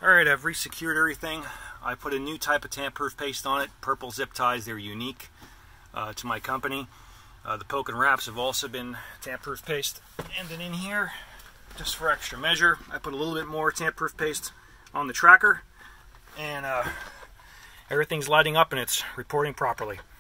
Alright, I've resecured everything. I put a new type of tamp-proof paste on it, purple zip ties. They're unique to my company. The poke and wraps have also been tamp-proof paste. And then in here, just for extra measure, I put a little bit more tamp-proof paste on the tracker. And everything's lighting up and it's reporting properly.